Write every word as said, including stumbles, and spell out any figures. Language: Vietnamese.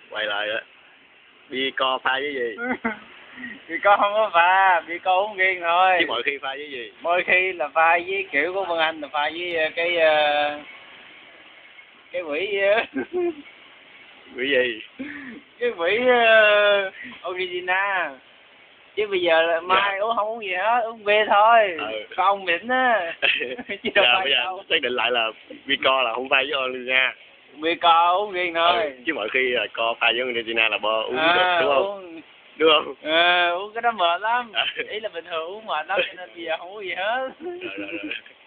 quay lại đó. Bico pha với gì? Bico không có pha, Bico uống riêng thôi. Chứ mọi khi pha với gì? Mỗi khi là pha với kiểu của Vân Anh là pha với cái uh, cái quỷ Quỷ gì? cái quỷ uh, Origina. Chứ bây giờ là mai dạ. uống không uống gì hết, uống bia thôi. Ừ. Không đỉnh á. Chứ đâu dạ, phải bây giờ đâu. xác định lại là Bico là không pha với Origina. Bico uống riêng thôi. Ừ. Chứ mọi khi là co pha với Origina là bo uống à, được đúng không? Uống... Đúng không? À, uống cái đó mệt lắm. À. Ý là bình thường uống mệt lắm cho nên bây giờ không uống gì hết. Rồi rồi rồi.